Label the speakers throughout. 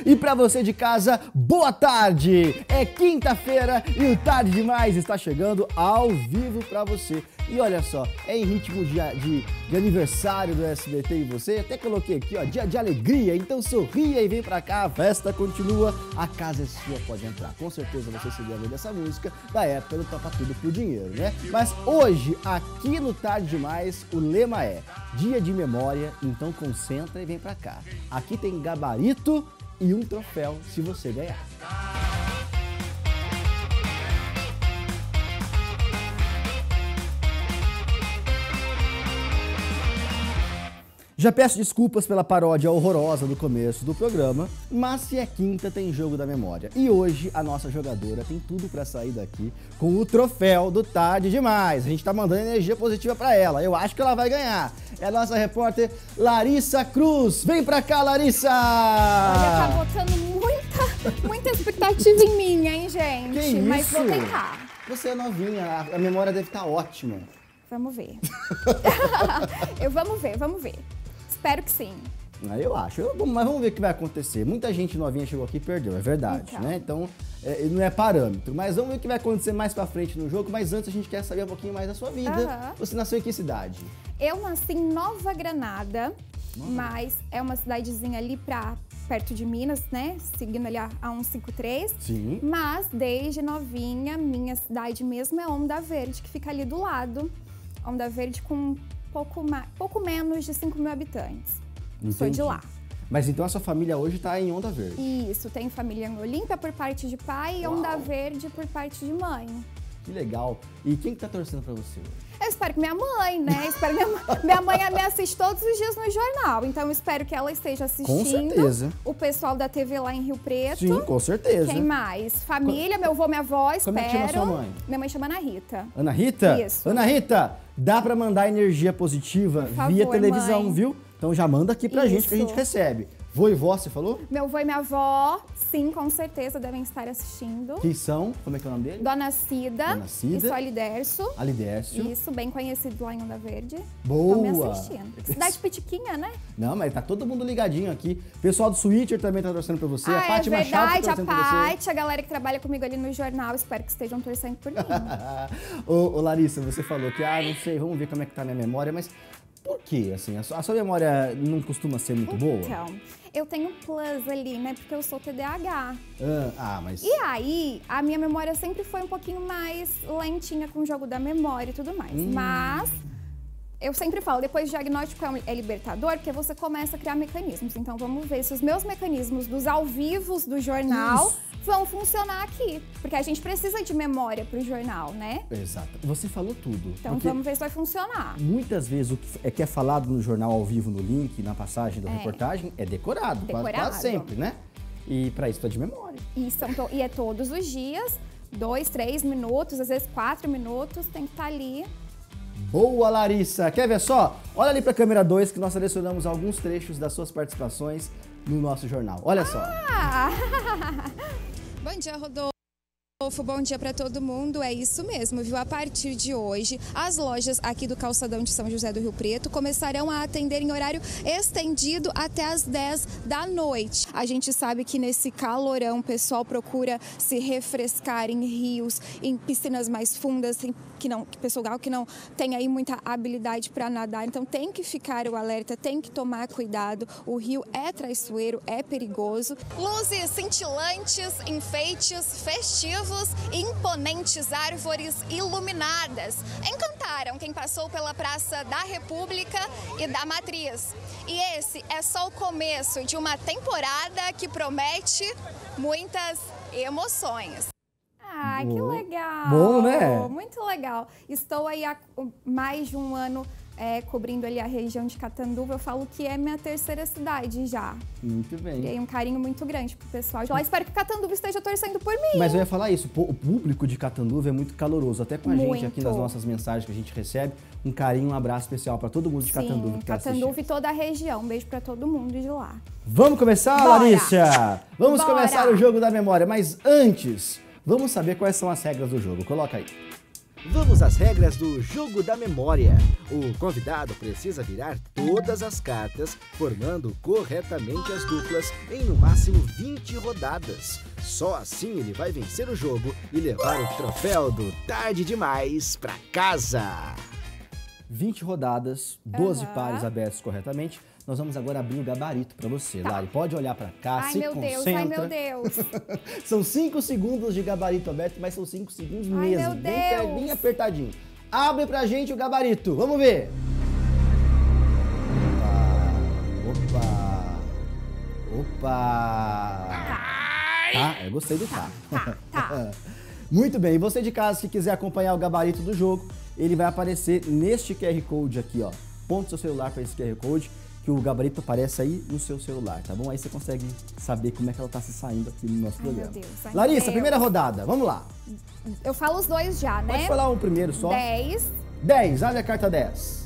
Speaker 1: E pra você de casa, boa tarde! É quinta-feira e o Tarde Demais está chegando ao vivo pra você. E olha só, é em ritmo de aniversário do SBT e você, até coloquei aqui, ó, dia de alegria, então sorria e vem pra cá, a festa continua, a casa é sua, pode entrar. Com certeza você se lembra dessa música da época do Topa Tudo por Dinheiro, né? Mas hoje, aqui no Tarde Demais, o lema é Dia de Memória, então concentra e vem pra cá. Aqui tem gabarito e um troféu se você ganhar. Já peço desculpas pela paródia horrorosa do começo do programa, mas se é quinta tem jogo da memória. E hoje a nossa jogadora tem tudo pra sair daqui com o troféu do Tarde Demais. A gente tá mandando energia positiva pra ela, eu acho que ela vai ganhar. É a nossa repórter Larissa Cruz. Vem pra cá, Larissa!
Speaker 2: Olha, tá botando muita expectativa em mim, hein, gente?
Speaker 1: Que isso?
Speaker 2: Mas vou tentar.
Speaker 1: Você é novinha, a memória deve estar ótima.
Speaker 2: Vamos ver. Vamos ver. Espero que sim.
Speaker 1: Eu acho, mas vamos ver o que vai acontecer. Muita gente novinha chegou aqui e perdeu, é verdade, né? Então, não é parâmetro. Mas vamos ver o que vai acontecer mais pra frente no jogo. Mas antes a gente quer saber um pouquinho mais da sua vida. Você nasceu em que cidade?
Speaker 2: Eu nasci em Nova Granada, mas é uma cidadezinha ali perto de Minas, né? Seguindo ali a 153.
Speaker 1: Sim.
Speaker 2: Mas desde novinha, minha cidade mesmo é Onda Verde, que fica ali do lado. Onda Verde com pouco menos de 5 mil habitantes.
Speaker 1: Entendi.
Speaker 2: Sou de lá.
Speaker 1: Mas então a sua família hoje tá em Onda Verde?
Speaker 2: Isso, tenho família em Olímpia por parte de pai e Onda Verde por parte de mãe.
Speaker 1: Que legal. E quem que tá torcendo pra você hoje?
Speaker 2: Eu espero que minha mãe, né? Espero minha mãe me assiste todos os dias no jornal, então eu espero que ela esteja assistindo.
Speaker 1: Com certeza.
Speaker 2: O pessoal da TV lá em Rio Preto.
Speaker 1: Sim, com certeza.
Speaker 2: Quem mais? Família, meu avô, minha avó, espero.
Speaker 1: Como é que chama sua mãe?
Speaker 2: Minha mãe chama Ana Rita.
Speaker 1: Ana Rita?
Speaker 2: Isso.
Speaker 1: Ana Rita, dá pra mandar energia positiva via televisão,
Speaker 2: mãe.
Speaker 1: viu? Então já manda aqui pra gente que a gente recebe. Vô e vó, você falou?
Speaker 2: Meu avô e minha avó, sim, com certeza devem estar assistindo.
Speaker 1: Que são? Como é que é o nome dele?
Speaker 2: Dona Cida.
Speaker 1: Dona Cida.
Speaker 2: E sou Alidércio.
Speaker 1: Alidércio.
Speaker 2: Isso, bem conhecido lá em Onda Verde.
Speaker 1: Boa!
Speaker 2: Estão me assistindo. Cidade pitiquinha, né?
Speaker 1: Não, mas tá todo mundo ligadinho aqui. O pessoal do Switcher também tá torcendo pra você. A Paty Machado tá torcendo pra você.
Speaker 2: A Paty, a galera que trabalha comigo ali no jornal, espero que estejam torcendo por mim.
Speaker 1: Ô, Larissa, você falou que, não sei, vamos ver como é que tá a minha memória, mas por quê? Assim, a sua memória não costuma ser muito boa?
Speaker 2: Então, eu tenho plus ali, né? Porque eu sou TDAH.
Speaker 1: Mas...
Speaker 2: E aí, a minha memória sempre foi um pouquinho mais lentinha com o jogo da memória e tudo mais. Mas... eu sempre falo, depois o diagnóstico é libertador, porque você começa a criar mecanismos. Então vamos ver se os meus mecanismos dos ao vivos do jornal vão funcionar aqui. Porque a gente precisa de memória pro jornal, né?
Speaker 1: Exato. Você falou tudo.
Speaker 2: Então vamos ver se vai funcionar.
Speaker 1: Muitas vezes o que é falado no jornal ao vivo, no link, na passagem da reportagem, é decorado. Quase sempre, né? E pra isso tá de memória.
Speaker 2: E é todos os dias, 2, 3 minutos, às vezes 4 minutos, tem que estar ali.
Speaker 1: Boa, Larissa! Quer ver só? Olha ali pra câmera 2 que nós selecionamos alguns trechos das suas participações no nosso jornal. Olha só.
Speaker 3: Bom dia, Rodolfo. Bom dia para todo mundo, é isso mesmo, viu? A partir de hoje, as lojas aqui do Calçadão de São José do Rio Preto começarão a atender em horário estendido até as 10 da noite. A gente sabe que nesse calorão o pessoal procura se refrescar em rios, em piscinas mais fundas, pessoal que não tem aí muita habilidade para nadar, então tem que ficar o alerta, tem que tomar cuidado, o rio é traiçoeiro, é perigoso.
Speaker 4: Luzes cintilantes, enfeites festivos e imponentes árvores iluminadas encantaram quem passou pela Praça da República e da Matriz. E esse é só o começo de uma temporada que promete muitas emoções.
Speaker 2: Que legal!
Speaker 1: Bom, né?
Speaker 2: Muito legal. Estou aí há mais de um ano cobrindo ali a região de Catanduva. Eu falo que é minha terceira cidade já.
Speaker 1: Muito bem.
Speaker 2: Criei um carinho muito grande pro pessoal de lá. Espero que Catanduva esteja torcendo por mim.
Speaker 1: Mas eu ia falar isso, o público de Catanduva é muito caloroso, até com a gente aqui nas nossas mensagens que a gente recebe. Um carinho, um abraço especial para todo mundo de Catanduva que tá assistindo.
Speaker 2: Catanduva e toda a região. Um beijo para todo mundo de lá.
Speaker 1: Vamos começar,
Speaker 2: Bora.
Speaker 1: Larissa? Vamos
Speaker 2: Bora.
Speaker 1: começar o jogo da memória, mas antes, vamos saber quais são as regras do jogo. Coloca aí. Vamos às regras do jogo da memória. O convidado precisa virar todas as cartas, formando corretamente as duplas em no máximo 20 rodadas. Só assim ele vai vencer o jogo e levar o troféu do Tarde Demais pra casa. 20 rodadas, 12 pares abertos corretamente. Nós vamos agora abrir o gabarito para você, Lari. Pode olhar para cá, se concentra.
Speaker 2: Ai, meu Deus.
Speaker 1: São 5 segundos de gabarito aberto, mas são 5 segundos mesmo.
Speaker 2: Meu Deus.
Speaker 1: Bem apertadinho. Abre pra gente o gabarito. Vamos ver. Opa. Tá, eu gostei do tá.
Speaker 2: Tá.
Speaker 1: Muito bem. E você de casa, se quiser acompanhar o gabarito do jogo, ele vai aparecer neste QR Code aqui, ó. Ponte seu celular para esse QR Code, que o gabarito aparece aí no seu celular, tá bom? Aí você consegue saber como é que ela tá se saindo aqui no nosso programa.
Speaker 2: Meu Deus,
Speaker 1: Larissa, primeira rodada, vamos lá.
Speaker 2: Eu falo os dois já, né?
Speaker 1: Pode falar um primeiro só.
Speaker 2: 10.
Speaker 1: 10, abre a carta 10.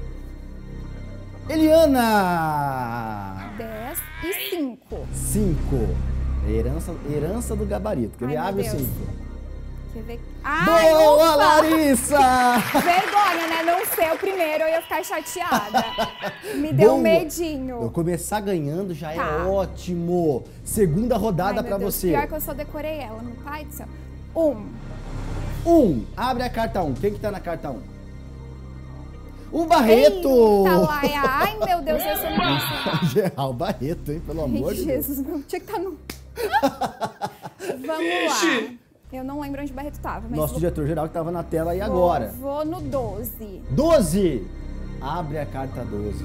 Speaker 1: Eliana!
Speaker 2: 10 e 5.
Speaker 1: 5. Herança do gabarito. Quer ver?
Speaker 2: Ai,
Speaker 1: Abre o
Speaker 2: meu Deus.
Speaker 1: 5.
Speaker 2: Quer ver? Ai,
Speaker 1: Boa,
Speaker 2: ufa!
Speaker 1: Larissa!
Speaker 2: Vergonha, né? Não ser o primeiro, eu ia ficar chateada. Me deu um
Speaker 1: Boa.
Speaker 2: medinho.
Speaker 1: Eu começar ganhando já é
Speaker 2: Tá.
Speaker 1: ótimo. Segunda rodada
Speaker 2: Ai, meu
Speaker 1: pra
Speaker 2: Deus,
Speaker 1: você.
Speaker 2: Pior que eu só decorei ela, meu pai do céu. 1.
Speaker 1: 1. Abre a carta 1. Quem que tá na carta 1? O Barreto!
Speaker 2: Eita, Laia. Ai, meu Deus, essa eu não consigo.
Speaker 1: Geral Barreto, hein? Pelo amor de Deus.
Speaker 2: Jesus, meu, tinha que estar no... Vamos lá. Eu não lembro onde o Barreto tava, mas...
Speaker 1: Nosso diretor-geral que tava na tela aí agora.
Speaker 2: Vou no 12.
Speaker 1: 12. Abre a carta 12.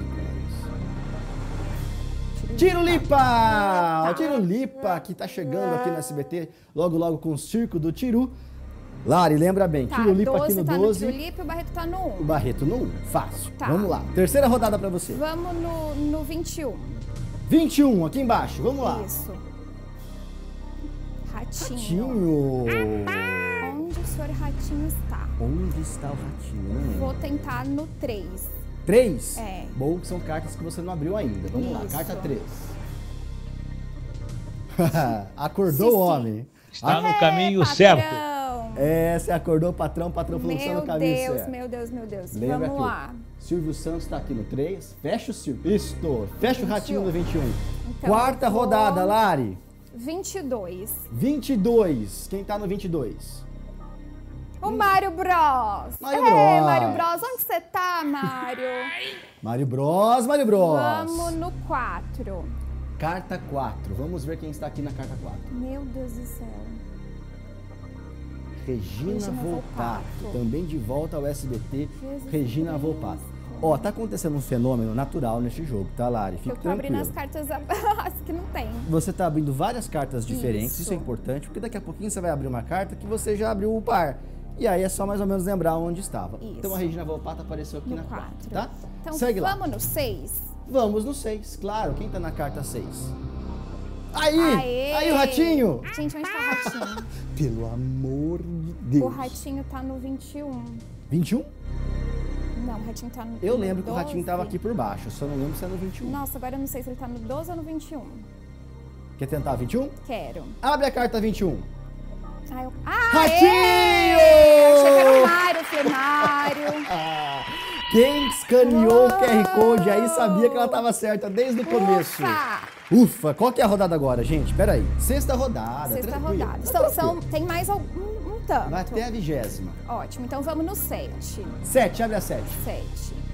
Speaker 1: Tirulipa! O Tirulipa que tá chegando aqui no SBT, logo com o Circo do Tiru. Lari, lembra bem,
Speaker 2: Tá,
Speaker 1: Tirulipa
Speaker 2: 12
Speaker 1: aqui no
Speaker 2: tá
Speaker 1: 12.
Speaker 2: no Tirulipa e o Barreto tá no 1.
Speaker 1: O Barreto no 1, fácil.
Speaker 2: Tá.
Speaker 1: Vamos lá. Terceira rodada pra você.
Speaker 2: Vamos no 21.
Speaker 1: 21, aqui embaixo. Vamos lá.
Speaker 2: Isso. Ratinho.
Speaker 1: Ratinho.
Speaker 2: Onde o senhor Ratinho está?
Speaker 1: Onde está o ratinho?
Speaker 2: Vou tentar no 3.
Speaker 1: 3?
Speaker 2: É.
Speaker 1: Bom, que são cartas que você não abriu ainda. Vamos lá,
Speaker 2: Isso.
Speaker 1: carta 3. Acordou o homem.
Speaker 5: Está no caminho certo.
Speaker 1: É, você acordou o patrão falou que está no caminho certo.
Speaker 2: Meu Deus.
Speaker 1: Lembra
Speaker 2: Vamos
Speaker 1: aqui,
Speaker 2: lá.
Speaker 1: Silvio Santos está aqui no 3. Fecha o Silvio. Isso, fecha o ratinho no 21.
Speaker 2: Então,
Speaker 1: Quarta
Speaker 2: eu vou-
Speaker 1: rodada, Lari.
Speaker 2: 22.
Speaker 1: 22. Quem tá no 22?
Speaker 2: O Mário Bros.
Speaker 1: Mário
Speaker 2: Ei,
Speaker 1: Bros.
Speaker 2: Mário Bros, onde você tá, Mário?
Speaker 1: Mário Bros.
Speaker 2: Vamos no 4.
Speaker 1: Carta 4. Vamos ver quem está aqui na carta 4.
Speaker 2: Meu Deus do céu.
Speaker 1: Regina Volpato.
Speaker 2: Volpato.
Speaker 1: Também de volta ao SBT.
Speaker 2: Jesus
Speaker 1: Regina
Speaker 2: Cristo.
Speaker 1: Volpato. Ó, tá acontecendo um fenômeno natural neste jogo, tá, Lari? Fique
Speaker 2: Eu tô abrindo
Speaker 1: tranquilo.
Speaker 2: as cartas as que não tem.
Speaker 1: Você tá abrindo várias cartas diferentes, isso é
Speaker 2: Isso.
Speaker 1: importante, porque daqui a pouquinho você vai abrir uma carta que você já abriu o par. E aí é só mais ou menos lembrar onde estava.
Speaker 2: Isso.
Speaker 1: Então a Regina Volpato apareceu aqui
Speaker 2: No
Speaker 1: na 4,
Speaker 2: 4.
Speaker 1: tá?
Speaker 2: Então
Speaker 1: Segue lá.
Speaker 2: vamos no 6.
Speaker 1: Vamos no 6, claro. Quem tá na carta 6? Aí!
Speaker 2: Aê!
Speaker 1: Aí o ratinho!
Speaker 2: Gente, onde tá o ratinho?
Speaker 1: Pelo amor de Deus.
Speaker 2: O ratinho tá no 21.
Speaker 1: 21?
Speaker 2: Não, o ratinho tá no
Speaker 1: Eu
Speaker 2: no
Speaker 1: lembro que o
Speaker 2: 12.
Speaker 1: ratinho tava aqui por baixo, só não lembro se é no 21.
Speaker 2: Nossa, agora eu não sei se ele tá no 12 ou no 21.
Speaker 1: Quer tentar 21?
Speaker 2: Quero.
Speaker 1: Abre a carta 21.
Speaker 2: Ah, eu...
Speaker 1: Ratinho!
Speaker 2: Achei que era o Mário, falei, Mário.
Speaker 1: Quem escaneou o QR Code aí sabia que ela tava certa desde o começo.
Speaker 2: Ufa!
Speaker 1: Ufa, qual que é a rodada agora, gente? Pera aí. Sexta rodada,
Speaker 2: Sexta
Speaker 1: tranquilo.
Speaker 2: rodada.
Speaker 1: Tá
Speaker 2: São,
Speaker 1: tranquilo.
Speaker 2: tem mais um tanto.
Speaker 1: Vai até a 20ª.
Speaker 2: Ótimo, então vamos no 7.
Speaker 1: 7, abre a 7.
Speaker 2: 7.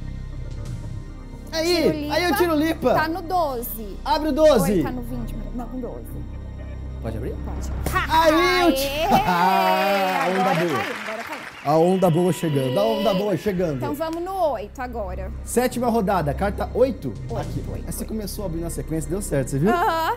Speaker 1: Aí, aí o Tirulipa.
Speaker 2: Tá no 12.
Speaker 1: Abre o
Speaker 2: Ou
Speaker 1: 12.
Speaker 2: ele tá no 20? Não, no 12.
Speaker 1: Pode abrir?
Speaker 2: Pode.
Speaker 1: Aí, o
Speaker 2: Aê!
Speaker 1: onda
Speaker 2: Agora
Speaker 1: boa.
Speaker 2: caiu, agora caiu.
Speaker 1: A onda boa chegando, a onda boa chegando.
Speaker 2: Então vamos no 8 agora.
Speaker 1: Sétima rodada, carta 8. Aqui.
Speaker 2: oito,
Speaker 1: Aí você
Speaker 2: oito.
Speaker 1: começou a abrir na sequência, deu certo, você viu?
Speaker 2: Aham.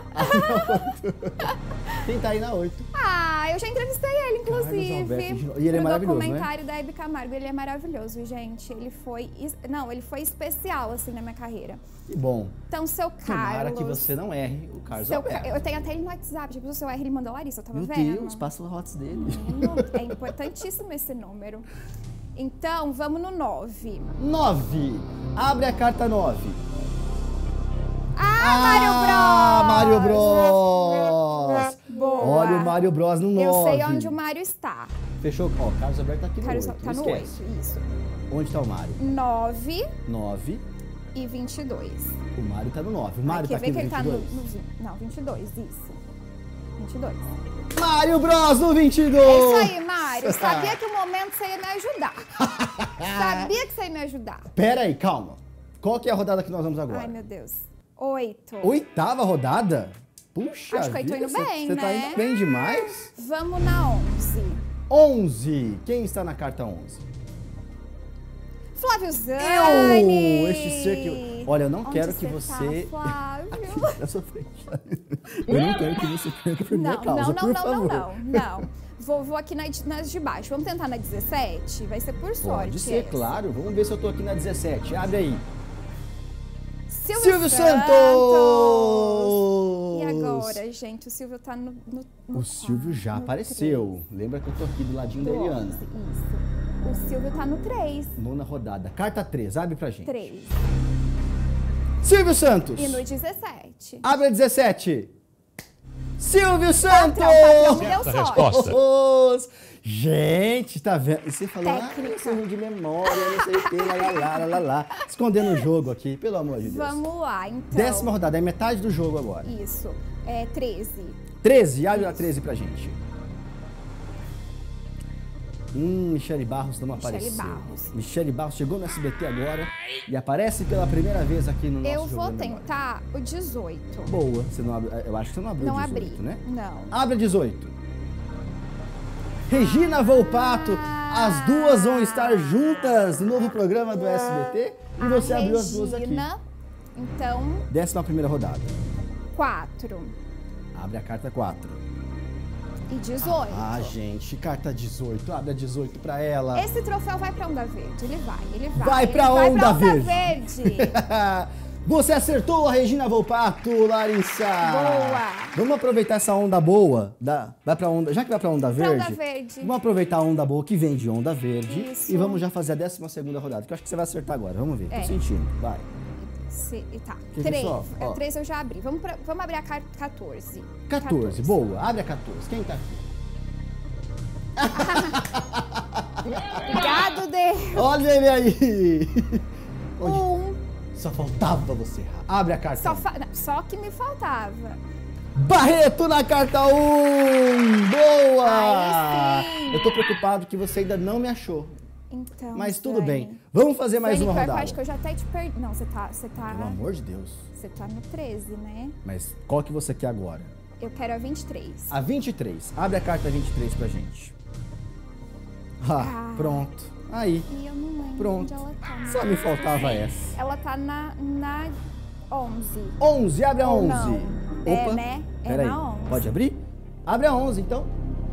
Speaker 1: Quem tá aí na 8?
Speaker 2: Ah, eu já entrevistei ele,
Speaker 1: Carlos
Speaker 2: inclusive.
Speaker 1: Alberto, e ele é
Speaker 2: no
Speaker 1: maravilhoso, né?
Speaker 2: documentário da Hebe Camargo. Ele é maravilhoso, gente. Ele foi... Não, ele foi especial, assim, na minha carreira.
Speaker 1: Que bom.
Speaker 2: Então, seu
Speaker 1: Tomara
Speaker 2: Carlos...
Speaker 1: que você não erre o Carlos
Speaker 2: Seu
Speaker 1: Alberto.
Speaker 2: Eu tenho até ele no WhatsApp. Tipo, se eu erro, ele mandou Larissa, eu tava
Speaker 1: Meu
Speaker 2: vendo.
Speaker 1: Deus, passa o hots dele.
Speaker 2: É importantíssimo esse número. Então, vamos no 9.
Speaker 1: 9. Abre a carta 9.
Speaker 2: Mário Bros!
Speaker 1: Mário Bros!
Speaker 2: Boa.
Speaker 1: Olha o Mário Bros no 9.
Speaker 2: Eu sei onde o Mário está.
Speaker 1: Fechou? Ó, o Carlos Alberto tá aqui no 8.
Speaker 2: Tá no 8, isso.
Speaker 1: Onde tá o Mário?
Speaker 2: 9
Speaker 1: 9.
Speaker 2: e 22.
Speaker 1: O Mário tá no 9. O Mário tá aqui no 22?
Speaker 2: Quer ver que ele tá no... Não, 22, isso. 22.
Speaker 1: Mário Bros no 22!
Speaker 2: É isso aí, Mário. Sabia que o momento você ia me ajudar. Sabia que você ia me ajudar.
Speaker 1: Pera aí, calma. Qual que é a rodada que nós vamos agora?
Speaker 2: Ai, meu Deus. 8.
Speaker 1: 8ª rodada? Puxa
Speaker 2: Acho que eu tô
Speaker 1: vida,
Speaker 2: indo bem,
Speaker 1: você
Speaker 2: né?
Speaker 1: tá indo bem demais.
Speaker 2: Vamos na 11.
Speaker 1: 11. Quem está na carta 11?
Speaker 2: Flávio Zani.
Speaker 1: Este ser que... Olha, eu não
Speaker 2: Onde
Speaker 1: quero que você...
Speaker 2: Tá, Flávio?
Speaker 1: Aqui na sua frente. Eu não quero que você perca por minha causa, por favor.
Speaker 2: Não. Vou aqui nas de baixo. Vamos tentar na 17? Vai ser por sorte.
Speaker 1: Pode ser, claro. Vamos ver se eu tô aqui na 17. Abre aí.
Speaker 2: Silvio
Speaker 1: Santos!
Speaker 2: E agora, gente? O Silvio tá no
Speaker 1: O Silvio já apareceu. 3. Lembra que eu tô aqui do ladinho da Eliana.
Speaker 2: Isso. O Silvio tá no 3.
Speaker 1: 9ª rodada. Carta 3. Abre pra gente.
Speaker 2: 3.
Speaker 1: Silvio Santos.
Speaker 2: E no 17.
Speaker 1: Abre a 17. Silvio Santos!
Speaker 2: Patrão, me deu
Speaker 5: Certa
Speaker 2: sorte.
Speaker 5: resposta.
Speaker 1: Gente, tá vendo? E você falou,
Speaker 2: Técnica.
Speaker 1: Você ruim de memória, não sei o que, lá. Escondendo o jogo aqui, pelo amor de Deus.
Speaker 2: Vamos lá, então.
Speaker 1: 10ª rodada, é metade do jogo agora.
Speaker 2: Isso. É 13.
Speaker 1: 13, abre a 13 pra gente. Michele Barros não apareceu. Michele Barros chegou no SBT agora e aparece pela primeira vez aqui no nosso
Speaker 2: Eu
Speaker 1: jogo
Speaker 2: vou
Speaker 1: da memória.
Speaker 2: tentar o 18.
Speaker 1: Boa, você não abre, eu acho que você não abriu
Speaker 2: Não
Speaker 1: o 18,
Speaker 2: abri,
Speaker 1: né?
Speaker 2: não.
Speaker 1: Abre a 18. Regina Volpato, as duas vão estar juntas no novo programa do SBT e você abriu as duas aqui.
Speaker 2: Então,
Speaker 1: 11ª rodada.
Speaker 2: 4
Speaker 1: Abre a carta 4.
Speaker 2: e 18.
Speaker 1: Gente, carta 18. Abre a 18 pra ela.
Speaker 2: Esse troféu vai pra Onda Verde, ele vai.
Speaker 1: Vai pra
Speaker 2: Ele
Speaker 1: Onda Verde.
Speaker 2: Verde.
Speaker 1: Você acertou a Regina Volpato, Larissa!
Speaker 2: Boa!
Speaker 1: Vamos aproveitar essa onda boa, vai pra onda, já que vai pra Onda Verde,
Speaker 2: Onda Verde.
Speaker 1: Vamos aproveitar a onda boa que vem de Onda Verde.
Speaker 2: Isso.
Speaker 1: E vamos já fazer a 12ª rodada, que eu acho que você vai acertar agora. Vamos ver, tô sentindo, vai.
Speaker 2: Tá,
Speaker 1: Que
Speaker 2: 3.
Speaker 1: só, ó.
Speaker 2: 3 eu já abri. Vamos abrir a 14.
Speaker 1: 14, boa, abre a 14. Quem tá aqui?
Speaker 2: Obrigado, Deus.
Speaker 1: Olha ele aí!
Speaker 2: 1.
Speaker 1: Só faltava você errar. Abre a carta.
Speaker 2: Só que me faltava.
Speaker 1: Barreto na carta 1! Boa!
Speaker 2: Aí sim.
Speaker 1: Eu tô preocupado que você ainda não me achou.
Speaker 2: Então,
Speaker 1: Mas tudo
Speaker 2: Zani.
Speaker 1: bem. Vamos fazer mais
Speaker 2: Zani,
Speaker 1: uma
Speaker 2: pior que eu
Speaker 1: rodada.
Speaker 2: acho que eu já até te perdi. Não, você tá...
Speaker 1: Pelo amor de Deus.
Speaker 2: Você tá no 13, né?
Speaker 1: Mas qual que você quer agora?
Speaker 2: Eu quero a 23.
Speaker 1: A 23. Abre a carta 23 pra gente. Pronto. Aí.
Speaker 2: E eu não lembro
Speaker 1: Pronto.
Speaker 2: onde ela tá. né?
Speaker 1: Só me faltava essa.
Speaker 2: Ela tá na 11.
Speaker 1: 11, abre a
Speaker 2: Ou
Speaker 1: 11.
Speaker 2: não. É,
Speaker 1: Opa,
Speaker 2: né? É
Speaker 1: peraí.
Speaker 2: na 11.
Speaker 1: Pode abrir? Abre a 11, então.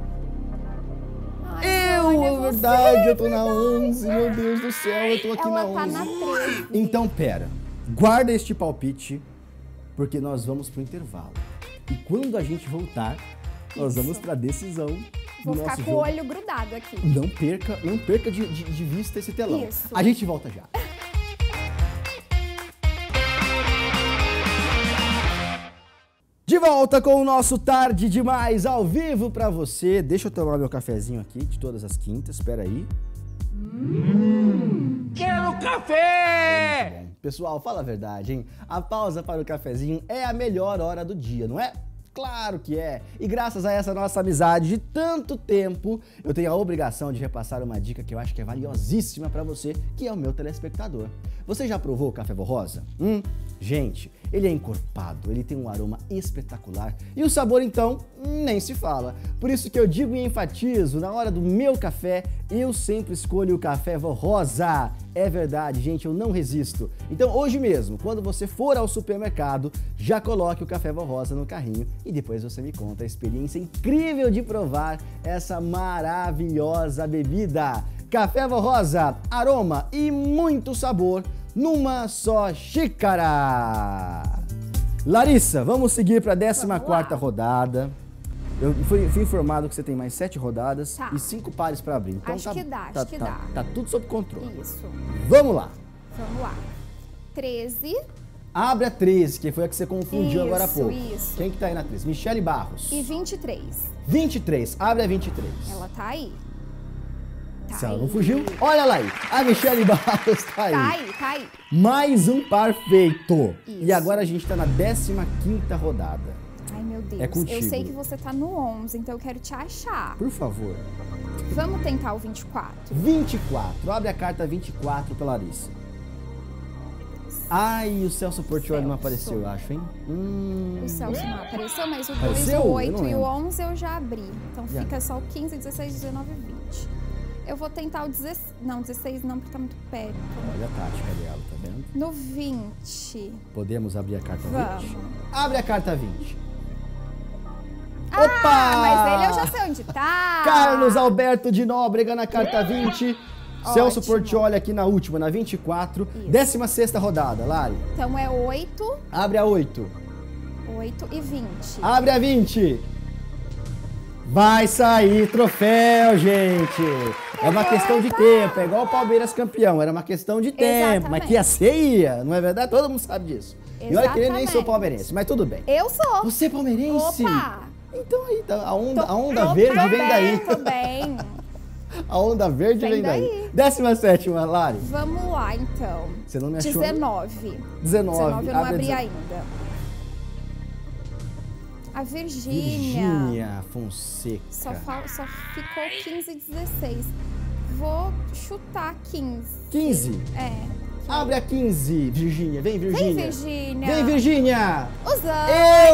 Speaker 2: Ai, Zani,
Speaker 1: É
Speaker 2: você,
Speaker 1: verdade, eu tô na 11, meu Deus do céu, eu tô aqui
Speaker 2: Ela
Speaker 1: na
Speaker 2: tá
Speaker 1: 11.
Speaker 2: na 13.
Speaker 1: Então, pera, guarda este palpite, porque nós vamos pro intervalo. E quando a gente voltar, nós
Speaker 2: Isso.
Speaker 1: vamos pra decisão
Speaker 2: Vou
Speaker 1: do
Speaker 2: ficar
Speaker 1: nosso
Speaker 2: com
Speaker 1: jogo.
Speaker 2: o olho grudado aqui.
Speaker 1: Não perca de vista esse telão.
Speaker 2: Isso.
Speaker 1: A gente volta já. De volta com o nosso Tarde Demais ao vivo pra você. Deixa eu tomar meu cafezinho aqui de todas as quintas, espera aí.
Speaker 5: Quero café!
Speaker 1: Pessoal, fala a verdade, hein? A pausa para o cafezinho é a melhor hora do dia, não é? Claro que é! E graças a essa nossa amizade de tanto tempo, eu tenho a obrigação de repassar uma dica que eu acho que é valiosíssima para você, que é o meu telespectador. Você já provou o café Vó Rosa? Gente, ele é encorpado, ele tem um aroma espetacular e o sabor, então, nem se fala. Por isso que eu digo e enfatizo, na hora do meu café, eu sempre escolho o café Vó Rosa. É verdade, gente, eu não resisto. Então, hoje mesmo, quando você for ao supermercado, já coloque o café Vó Rosa no carrinho e depois você me conta a experiência incrível de provar essa maravilhosa bebida. Café Vó Rosa, aroma e muito sabor numa só xícara. Larissa, vamos seguir para a 14ª rodada. Eu fui informado que você tem mais 7 rodadas
Speaker 2: Tá.
Speaker 1: e 5 pares para abrir. Então
Speaker 2: Acho que dá.
Speaker 1: Tá tudo sob controle.
Speaker 2: Isso.
Speaker 1: Vamos lá.
Speaker 2: Vamos lá. 13
Speaker 1: Abre a 13, que foi a que você confundiu agora há pouco.
Speaker 2: Isso.
Speaker 1: Quem que tá aí na 13? Michele Barros.
Speaker 2: e 23.
Speaker 1: 23. Abre a 23.
Speaker 2: Ela tá aí.
Speaker 1: Se ela não fugiu, olha lá aí. A Michelle Barros tá aí.
Speaker 2: Tá aí.
Speaker 1: Mais um par feito.
Speaker 2: Isso.
Speaker 1: E agora a gente tá na 15ª rodada.
Speaker 2: Ai, meu Deus.
Speaker 1: É contigo.
Speaker 2: Eu sei que você tá no 11, então eu quero te achar.
Speaker 1: Por favor.
Speaker 2: Vamos tentar o 24.
Speaker 1: 24. Abre a carta 24 pra Larissa. Ai, o Celso Portiolli não apareceu, eu acho, hein?
Speaker 2: O Celso não apareceu, mas o 2,
Speaker 1: Apareceu?
Speaker 2: o
Speaker 1: Eu
Speaker 2: 8
Speaker 1: não
Speaker 2: e o
Speaker 1: lembro.
Speaker 2: 11 eu já abri. Então
Speaker 1: Já.
Speaker 2: fica só o 15, 16, 19 e 20. Eu vou tentar o 16. Não, 16 não, porque tá muito perto.
Speaker 1: Olha a tática dela, tá vendo?
Speaker 2: No 20.
Speaker 1: Podemos abrir a carta 20?
Speaker 2: Vamos.
Speaker 1: Abre a carta 20.
Speaker 2: Ah, mas ele eu já sei onde tá.
Speaker 1: Carlos Alberto de Nóbrega na carta 20. Celso
Speaker 2: Ótimo.
Speaker 1: Portiolli aqui na última, na 24.
Speaker 2: Isso.
Speaker 1: 16ª rodada, Lari.
Speaker 2: Então é 8,
Speaker 1: Abre a 8.
Speaker 2: 8 e 20.
Speaker 1: Abre a 20. Vai sair troféu, gente. É uma questão de tempo. É igual o Palmeiras campeão. Era uma questão de tempo. Mas que ia ser, ia. Não é verdade? Todo mundo sabe disso. E olha que eu nem sou
Speaker 2: Exatamente.
Speaker 1: palmeirense, mas tudo bem.
Speaker 2: Eu sou.
Speaker 1: Você é palmeirense?
Speaker 2: Opa!
Speaker 1: Então aí, tá, a onda
Speaker 2: Tô
Speaker 1: verde vem
Speaker 2: bem,
Speaker 1: daí.
Speaker 2: Tô bem.
Speaker 1: A onda verde vem
Speaker 2: Vem
Speaker 1: daí.
Speaker 2: daí.
Speaker 1: 17ª, Lari.
Speaker 2: Vamos lá, então.
Speaker 1: Você não me achou?
Speaker 2: 19.
Speaker 1: 19.
Speaker 2: 19 eu não
Speaker 1: Abre a
Speaker 2: abri
Speaker 1: 19.
Speaker 2: ainda. A Virgínia.
Speaker 1: Virgínia Fonseca.
Speaker 2: Só ficou 15 e 16. Vou chutar 15.
Speaker 1: 15.
Speaker 2: É.
Speaker 1: Abre a 15, Virgínia. Vem, Virgínia.
Speaker 2: Vem, Virgínia.
Speaker 1: Vem, Virgínia.
Speaker 2: Usando.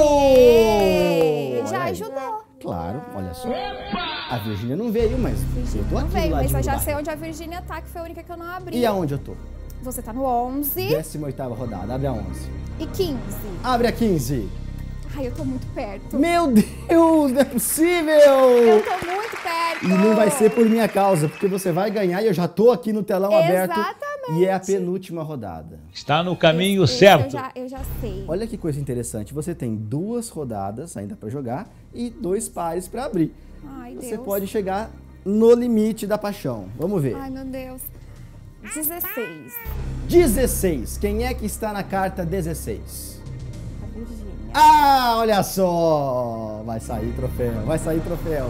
Speaker 1: Eu!
Speaker 2: Já
Speaker 1: Olha aí.
Speaker 2: ajudou.
Speaker 1: Claro, olha só. A Virgínia não veio, mas eu tô
Speaker 2: Não
Speaker 1: aqui do
Speaker 2: veio, mas
Speaker 1: ladinho
Speaker 2: eu
Speaker 1: do
Speaker 2: já
Speaker 1: bairro.
Speaker 2: sei onde a Virgínia tá, que foi a única que eu não abri.
Speaker 1: E aonde eu tô?
Speaker 2: Você tá no 11
Speaker 1: 18ª rodada. Abre a 11.
Speaker 2: e 15.
Speaker 1: Abre a 15.
Speaker 2: Ai, eu tô muito perto.
Speaker 1: Meu Deus, não é possível!
Speaker 2: Eu tô muito perto.
Speaker 1: E não vai ser por minha causa, porque você vai ganhar e eu já tô aqui no telão aberto.
Speaker 2: Exatamente.
Speaker 1: E é a penúltima rodada.
Speaker 5: Está no caminho
Speaker 2: Esse
Speaker 5: certo.
Speaker 2: Eu já sei.
Speaker 1: Olha que coisa interessante. Você tem 2 rodadas ainda pra jogar e 2 pares pra abrir.
Speaker 2: Ai,
Speaker 1: Você
Speaker 2: Deus.
Speaker 1: pode chegar no limite da paixão. Vamos ver.
Speaker 2: Ai, meu Deus. 16.
Speaker 1: 16. Quem é que está na carta 16?
Speaker 2: A Virgínia.
Speaker 1: Ah, olha só! Vai sair troféu, vai sair troféu.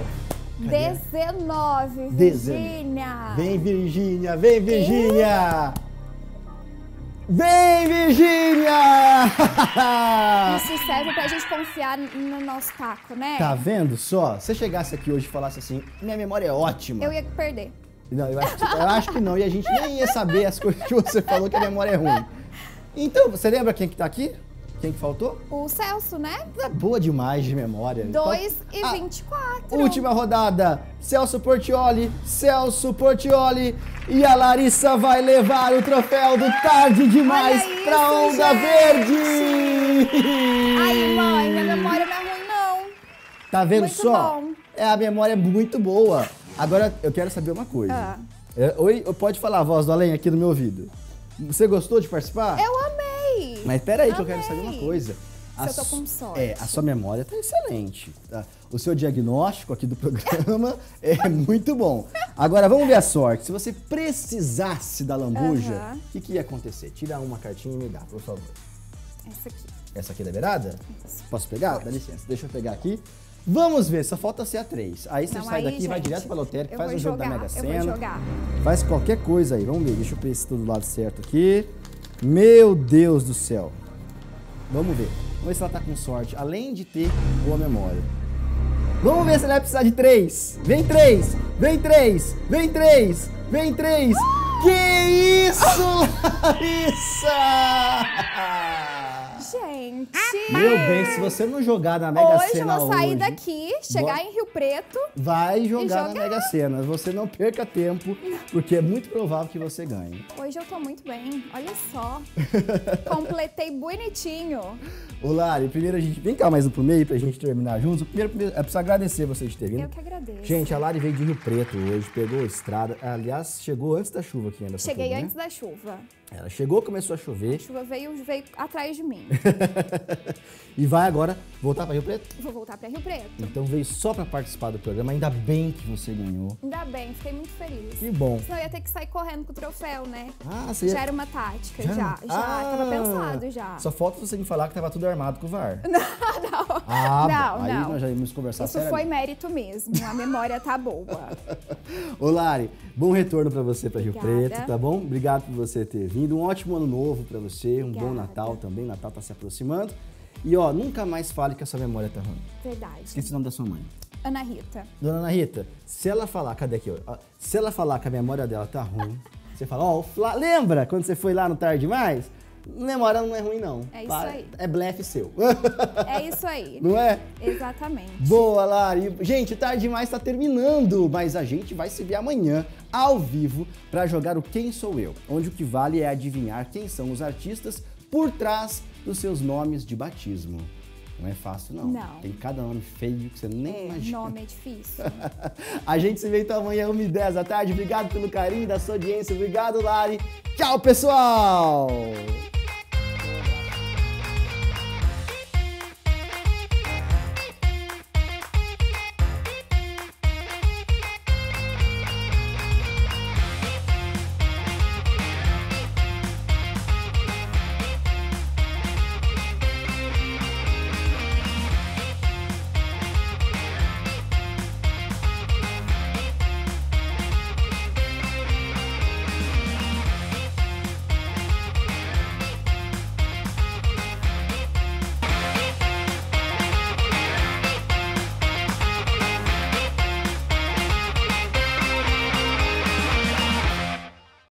Speaker 2: 19.
Speaker 1: 19.
Speaker 2: Virgínia.
Speaker 1: Vem, Virgínia, vem, Virgínia! Vem, Virgínia!
Speaker 2: Isso serve pra gente confiar no nosso taco, né?
Speaker 1: Tá vendo só? Se você chegasse aqui hoje e falasse assim, minha memória é ótima.
Speaker 2: Eu ia perder.
Speaker 1: Não, eu acho que não. E a gente nem ia saber as coisas que você falou que a memória é ruim. Então, você lembra quem que tá aqui? Quem que faltou?
Speaker 2: O Celso, né?
Speaker 1: Tá boa demais de memória.
Speaker 2: 2 e
Speaker 1: Ah,
Speaker 2: 24.
Speaker 1: Última rodada. Celso Portiolli. E a Larissa vai levar o troféu do Tarde Demais
Speaker 2: Olha isso,
Speaker 1: pra Onda
Speaker 2: gente.
Speaker 1: Verde.
Speaker 2: Ai, mãe, minha memória não é ruim, não.
Speaker 1: Tá vendo
Speaker 2: Muito
Speaker 1: só?
Speaker 2: bom.
Speaker 1: A memória é muito boa. Agora, eu quero saber uma coisa.
Speaker 2: Ah.
Speaker 1: Oi, pode falar a voz do além aqui no meu ouvido. Você gostou de participar?
Speaker 2: Eu amei.
Speaker 1: Mas peraí que eu
Speaker 2: Amei.
Speaker 1: quero saber uma coisa.
Speaker 2: Se eu tô com sorte.
Speaker 1: A sua memória tá excelente. Tá? O seu diagnóstico aqui do programa é muito bom. Agora, vamos ver a sorte. Se você precisasse da lambuja,
Speaker 2: Aham.
Speaker 1: o que ia acontecer? Tira uma cartinha e me dá, por favor.
Speaker 2: Essa aqui.
Speaker 1: Essa aqui é liberada? Posso pegar? Dá licença, deixa eu pegar aqui. Vamos ver, só falta ser a 3. Aí você
Speaker 2: Não,
Speaker 1: sai
Speaker 2: aí,
Speaker 1: daqui, vai
Speaker 2: gente,
Speaker 1: direto pra lotérica,
Speaker 2: eu
Speaker 1: faz
Speaker 2: vou
Speaker 1: o jogo da
Speaker 2: jogar,
Speaker 1: Mega
Speaker 2: eu
Speaker 1: Sena.
Speaker 2: vou jogar.
Speaker 1: Faz qualquer coisa aí. Vamos ver, deixa eu ver se tudo do lado certo aqui. Meu Deus do céu. Vamos ver. Vamos ver se ela tá com sorte, além de ter boa memória. Vamos ver se ela vai precisar de 3. Vem 3, vem 3, vem 3, vem 3. Que isso, Larissa!
Speaker 2: Gente.
Speaker 1: Meu bem, se você não jogar na Mega
Speaker 2: Hoje eu
Speaker 1: Sena
Speaker 2: vou sair
Speaker 1: hoje,
Speaker 2: daqui, chegar em Rio Preto.
Speaker 1: vai jogar na
Speaker 2: jogar.
Speaker 1: Mega Sena. Você não perca tempo, porque é muito provável que você ganhe.
Speaker 2: Hoje eu tô muito bem, olha só. Completei bonitinho.
Speaker 1: Ô Lari, primeiro a gente... Vem cá mais um pro meio pra gente terminar juntos. Primeiro, é preciso agradecer vocês de terem vindo.
Speaker 2: Eu que agradeço.
Speaker 1: Gente, a Lari veio de Rio Preto hoje, pegou a estrada. Aliás, chegou antes da chuva aqui ainda. pra
Speaker 2: Cheguei
Speaker 1: tudo, né?
Speaker 2: antes da chuva.
Speaker 1: Ela chegou, começou a chover.
Speaker 2: A chuva veio atrás de mim.
Speaker 1: E vai agora voltar para Rio Preto?
Speaker 2: Vou voltar para Rio Preto.
Speaker 1: Então veio só para participar do programa. Ainda bem que você ganhou.
Speaker 2: Ainda bem, fiquei muito feliz.
Speaker 1: Que bom.
Speaker 2: Senão eu ia ter que sair correndo com o troféu, né?
Speaker 1: Ah, você ia...
Speaker 2: Já era uma tática, já. Tava pensado já.
Speaker 1: Só falta você me falar que tava tudo armado com o VAR.
Speaker 2: Não.
Speaker 1: Ah,
Speaker 2: não,
Speaker 1: aí
Speaker 2: não.
Speaker 1: nós já íamos conversar
Speaker 2: Isso
Speaker 1: seriamente.
Speaker 2: foi mérito mesmo. A memória tá boa.
Speaker 1: Ô Lari, bom retorno pra você pra Rio
Speaker 2: Obrigada.
Speaker 1: Preto, tá bom? Obrigado por você ter vindo. Um ótimo ano novo pra você, um bom
Speaker 2: Obrigada.
Speaker 1: Natal também. Natal tá se aproximando. E ó, nunca mais fale que a sua memória tá ruim.
Speaker 2: Verdade.
Speaker 1: Esqueci o nome da sua mãe.
Speaker 2: Ana Rita.
Speaker 1: Dona Ana Rita, se ela falar, cadê aqui? Ó? Se ela falar que a memória dela tá ruim, você fala, ó, lembra quando você foi lá no Tarde Demais? Memória não é ruim, não.
Speaker 2: É isso aí.
Speaker 1: É blefe seu.
Speaker 2: É isso aí.
Speaker 1: Não é?
Speaker 2: Exatamente.
Speaker 1: Boa, Lari. Gente, o Tarde Demais tá terminando, mas a gente vai se ver amanhã, ao vivo, pra jogar o Quem Sou Eu, onde o que vale é adivinhar quem são os artistas por trás dos seus nomes de batismo. Não é fácil, não.
Speaker 2: Não.
Speaker 1: Tem cada nome feio que você nem imagina.
Speaker 2: Nome é difícil.
Speaker 1: A gente se vê então amanhã, 1h10 da tarde. Obrigado pelo carinho da sua audiência. Obrigado, Lari. Tchau, pessoal!